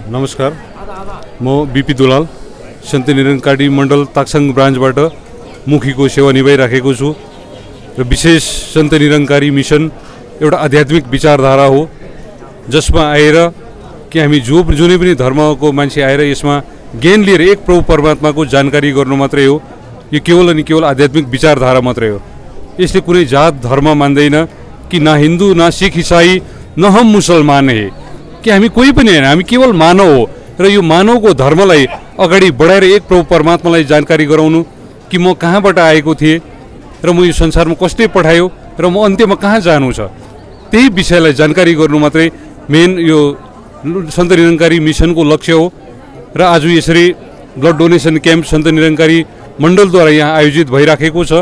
नमस्कार, म बीपी दुलाल सन्त निरङ्कारी मण्डल ताक्साङ ब्रान्चबाट मुखीको सेवा निभाइराखेको छु र विशेष सन्त निरङ्कारी मिसन एउटा आध्यात्मिक विचारधारा हो जसमा आएर कि हामी जुनै पनि धर्मको मान्छे आएर यसमा ज्ञान लिएर एक प्रभु परमात्माको जानकारी गर्नु मात्रै हो। यो केवल अनि केवल आध्यात्मिक विचारधारा मात्रै हो। यसले कुनै जात धर्म मान्दैन कि ना हिन्दू ना सिख इसाई न हम मुसलमान है कि हामी कोही पनि हैन, हामी केवल मानव हो र यो मानवको धर्मलाई अगाडि बढाएर एक प्रभु परमात्मालाई जानकारी गराउनु कि म कहाँबाट आएको थिएँ र म यो संसारमा कसले पठायो र म अन्त्यमा कहाँ जानु छ, त्यही विषयलाई जानकारी गर्नु मात्रै मेन यो सन्त निरङ्कारी मिसनको लक्ष्य हो। र आज यसरी blood donation camp Sant Nirankari मण्डलद्वारा यहाँ आयोजित भइराखेको छ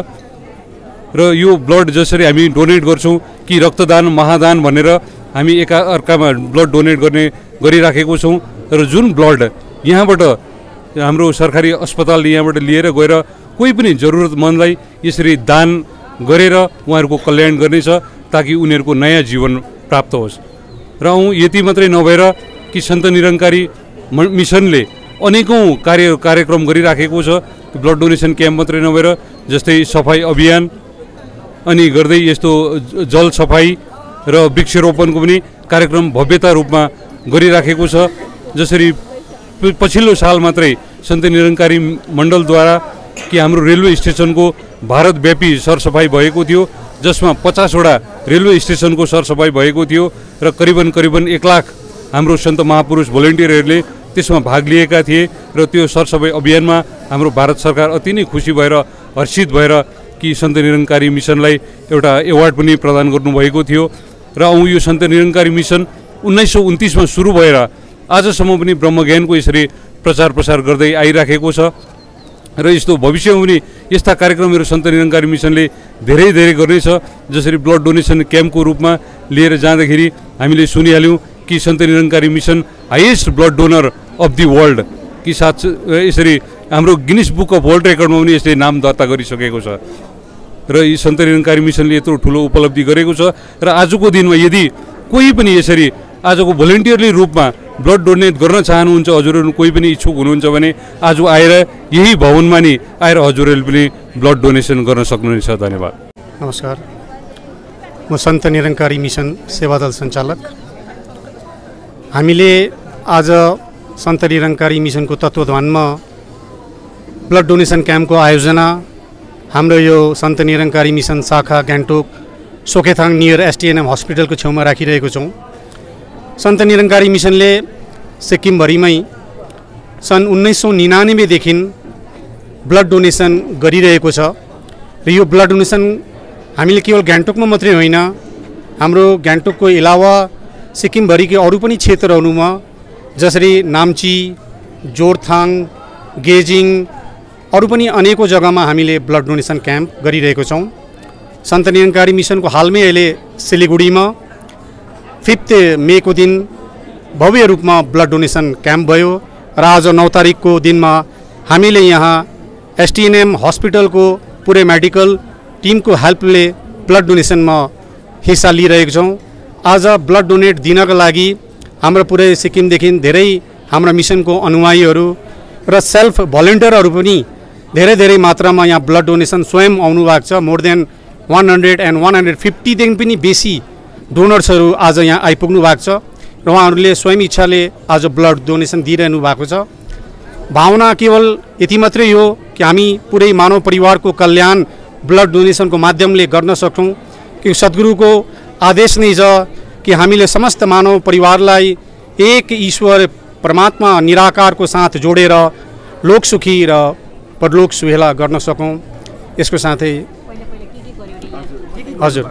र यो ब्लड जसरी हामी डोनेट गर्छौँ कि रक्तदान महादान भनेर हामी एकाअर्कामा ब्लड डोनेट गरिराखेको छौँ र जुन ब्लड यहाँबाट हाम्रो सरकारी अस्पताल यहाँबाट लिएर गएर कोही पनि जरुरतमन्दलाई यसरी दान गरेर उहाँहरूको कल्याण गर्नेछ ताकि उनीहरूको नयाँ जीवन प्राप्त होस्। र यति मात्रै नभएर कि सन्त निरङ्कारी मिसनले अनेकौँ कार्यक्रम गरिराखेको छ। ब्लड डोनेसन क्याम्प मात्रै नभएर जस्तै सफाई अभियान अनि गर्दै यस्तो जल सफाई र वृक्षरोपणको पनि कार्यक्रम भव्यता रूपमा गरिराखेको छ। जसरी पछिल्लो साल मात्रै सन्त निरङ्कारी मण्डलद्वारा कि हाम्रो रेलवे स्टेसनको भारतव्यापी सरसफाई भएको थियो जसमा 50वटा रेलवे स्टेसनको सरसफाई भएको थियो र करिबन 1 लाख हाम्रो सन्त महापुरुष भोलिन्टियरहरूले त्यसमा भाग लिएका थिए र त्यो सरसफाई अभियानमा हाम्रो भारत सरकार अति नै खुसी भएर हर्षित भएर कि सन्त निरङ्कारी मिसनलाई एउटा एवार्ड पनि प्रदान गर्नुभएको थियो। र यो सन्त निरङ्कारी मिसन 1929 मा सुरु भएर आजसम्म पनि ब्रह्मज्ञानको यसरी प्रचार प्रसार गर्दै आइराखेको छ र यस्तो भविष्यमा पनि यस्ता कार्यक्रमहरू सन्त निरङ्कारी मिसनले धेरै गर्नेछ। जसरी ब्लड डोनेसन क्याम्पको रूपमा लिएर जाँदाखेरि हामीले सुनिहाल्यौँ कि Sant Nirankari mission highest blood donor of the world कि साथ यसरी हाम्रो गिनिस बुक अफ वर्ल्ड रेकर्डमा पनि यसले नाम दर्ता गरिसकेको छ र यी सन्त निरङ्कारी मिसनले यत्रो ठुलो उपलब्धि गरेको छ। र आजको दिनमा यदि कोही पनि यसरी आजको भोलिन्टियरली रूपमा ब्लड डोनेट गर्न चाहनुहुन्छ, हजुरहरू कोही पनि इच्छुक हुनुहुन्छ भने आज आएर यही भवनमा नि आएर हजुरहरूले पनि ब्लड डोनेसन गर्न सक्नुहुनेछ। धन्यवाद। नमस्कार, म सन्त निरङ्कारी मिसन सेवादल सञ्चालक। हामीले आज सन्त निरङ्कारी मिसनको तत्त्वावधानमा ब्लड डोनेसन क्याम्पको आयोजना हाम्रो यो सन्त निरङ्कारी मिसन शाखा गान्तोक सोकेथाङ नियर एसटिएनएम हस्पिटलको छेउमा राखिरहेको छौँ। सन्त निरङ्कारी मिसनले सिक्किमभरिमै सन् 1999 देखि ब्लड डोनेसन गरिरहेको छ र यो ब्लड डोनेसन हामीले केवल गान्तोकमा मात्रै होइन, हाम्रो गान्तोकको अलावा सिक्किमभरिकै अरू पनि क्षेत्रहरूमा जसरी नाम्ची, जोरथाङ, गेजिङ अरू पनि अनेकौँ जग्गामा हामीले ब्लड डोनेसन क्याम्प गरिरहेको छौँ। सन्त निरङ्कारी मिसनको हालमै अहिले सिलिगुडीमा 5 मे को दिन भव्य रूपमा ब्लड डोनेसन क्याम्प भयो र आज 9 तारिकको दिनमा हामीले यहाँ एसटिएनएम हस्पिटलको पुरै मेडिकल टिमको हेल्पले ब्लड डोनेसनमा हिस्सा लिइरहेको छौँ। आज ब्लड डोनेट दिनका लागि हाम्रो पुरै सिक्किमदेखि धेरै हाम्रा मिसनको अनुयायीहरू र सेल्फ भलिन्टियरहरू पनि धेरै मात्रामा यहाँ ब्लड डोनेसन स्वयं आउनु भएको छ। मोर देन 100 and 150 देखि पनि बेसी डोनर्सहरू आज यहाँ आइपुग्नु भएको छ र उहाँहरूले स्वयं इच्छाले आज ब्लड डोनेसन दिइरहनु भएको छ। भावना केवल यति मात्रै हो कि हामी पुरै मानव परिवारको कल्याण ब्लड डोनेसनको माध्यमले गर्न सक्छौँ कि सद्गुरुको आदेश नै छ कि हामीले समस्त मानव परिवारलाई एक ईश्वर परमात्मा निराकारको साथ जोडेर लोक सुखी र परलोक सुहेला गर्न सकौँ। यसको साथै हजुर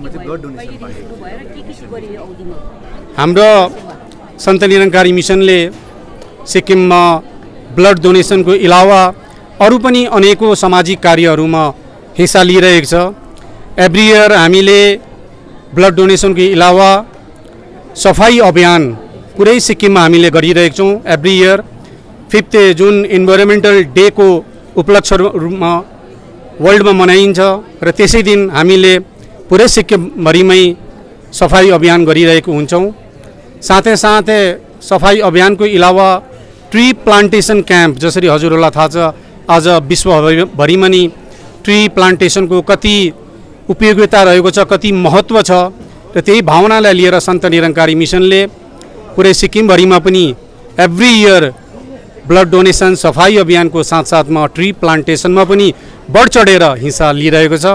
हाम्रो सन्त निरङ्कारी मिसनले सिक्किममा ब्लड डोनेसनको अलावा अरू पनि अनेकौँ सामाजिक कार्यहरूमा हिस्सा लिइरहेको छ। एभ्री इयर हामीले ब्लड डोनेसनको अलावा सफाई अभियान पुरै सिक्किममा हामीले गरिरहेको छौँ। एभ्री इयर 5 जुन इन्भाइरोमेन्टल डे को उपलक्ष्य रूपमा वर्ल्डमा मनाइन्छ र त्यसै दिन हामीले पुरै सिक्किमभरिमै सफाई अभियान गरिरहेको हुन्छौँ। साथै सफाई अभियानको अलावा ट्री प्लान्टेसन क्याम्प, जसरी हजुरहरूलाई थाहा छ आज विश्वभरिमा नि ट्री प्लान्टेसनको कति उपयोगिता रहेको छ, कति महत्त्व छ र त्यही भावनालाई लिएर सन्त निरङ्कारी मिसनले पुरै सिक्किमभरिमा पनि एभ्री इयर ब्लड डोनेसन सफाई अभियानको साथसाथमा ट्री प्लान्टेसनमा पनि बढ चढेर हिस्सा लिइरहेको छ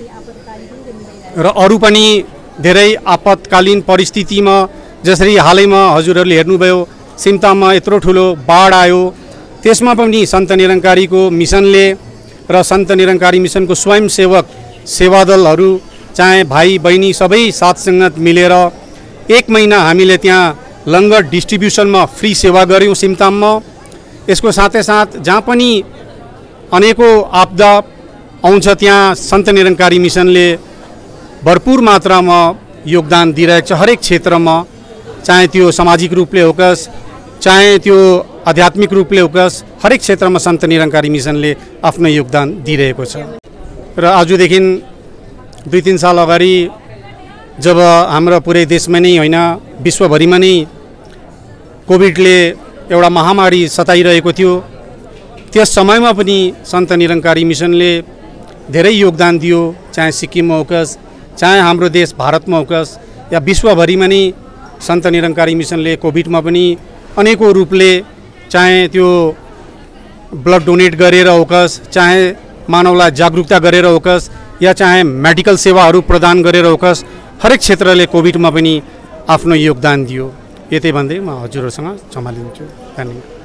र अरू पनि धेरै आपतकालीन परिस्थितिमा, जसरी हालैमा हजुरहरूले हेर्नुभयो सिमताममा यत्रो ठुलो बाढ आयो, त्यसमा पनि सन्त निरङ्कारीको मिसनले र सन्त निरङ्कारी मिसनको स्वयंसेवक सेवादलहरू चाहे भाइ बहिनी सबै साथसङ्गत मिलेर 1 महिना हामीले त्यहाँ लङ्गर डिस्ट्रिब्युसनमा फ्री सेवा गऱ्यौँ सिमताममा। यसको साथै साथ जहाँ पनि अनेकौँ आपदा आउँछ त्यहाँ सन्त निरङ्कारी मिसनले भरपूर मात्रामा योगदान दिइरहेको छ हरेक क्षेत्रमा, चाहे त्यो सामाजिक रूपले होकस चाहे त्यो आध्यात्मिक रूपले होकस, हरेक क्षेत्रमा सन्त निरङ्कारी मिसनले आफ्नो योगदान दिइरहेको छ। र आजदेखि 2-3 साल अगाडि जब हाम्रो पुरै देशमा नै होइन विश्वभरिमा नै कोभिडले एउटा महामारी सताइरहेको थियो, त्यस समयमा पनि सन्त निरङ्कारी मिसनले धेरै योगदान दियो, चाहे सिक्किममा होकस चाहे हाम्रो देश भारतमा होकस या विश्वभरिमा नै सन्त निरङ्कारी मिसनले कोभिडमा पनि अनेकौँ रूपले चाहे त्यो ब्लड डोनेट गरेर होकस, चाहे मानवलाई जागरुकता गरेर होकस या चाहे मेडिकल सेवाहरू प्रदान गरेर होकस, हरेक क्षेत्रले कोभिडमा पनि आफ्नो योगदान दियो। यतै भन्दै म हजुरहरूसँग क्षमा लिन्छु। धन्यवाद।